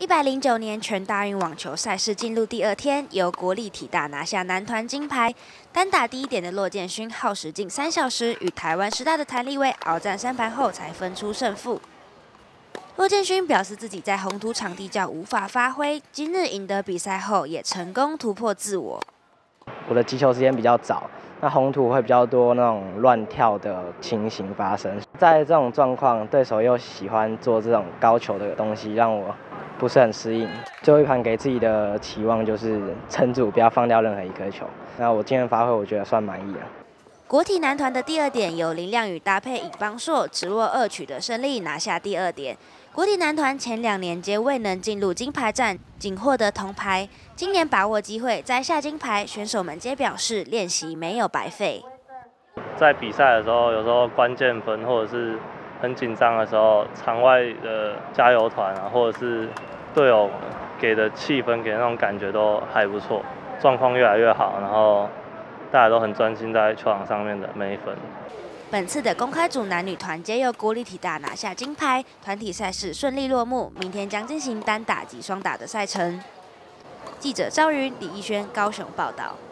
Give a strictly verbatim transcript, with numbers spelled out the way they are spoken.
一百零九年全大运网球赛事进入第二天，由国立体大拿下男团金牌。单打第一点的骆建勋耗时近三小时，与台湾师大的谭立威鏖战三盘后才分出胜负。骆建勋表示自己在红土场地较无法发挥，今日赢得比赛后也成功突破自我。 我的击球时间比较早。 那红土会比较多那种乱跳的情形发生，在这种状况，对手又喜欢做这种高球的东西，让我不是很适应。最后一盘给自己的期望就是撑住，不要放掉任何一颗球。那我今天发挥，我觉得算满意了。 国体男团的第二点由林亮宇搭配尹邦硕直落二取得胜利，拿下第二点。 国体男团前两年皆未能进入金牌战，仅获得铜牌。今年把握机会摘下金牌，选手们皆表示练习没有白费。 在比赛的时候，有时候关键分或者是很紧张的时候，场外的加油团啊，或者是队友给的气氛、给的那种感觉都还不错，状况越来越好，然后大家都很专心在球场上面的每一分。 本次的公开组男女团皆由国立体大拿下金牌，团体赛事顺利落幕。明天将进行单打及双打的赛程。记者赵云、李逸轩高雄报道。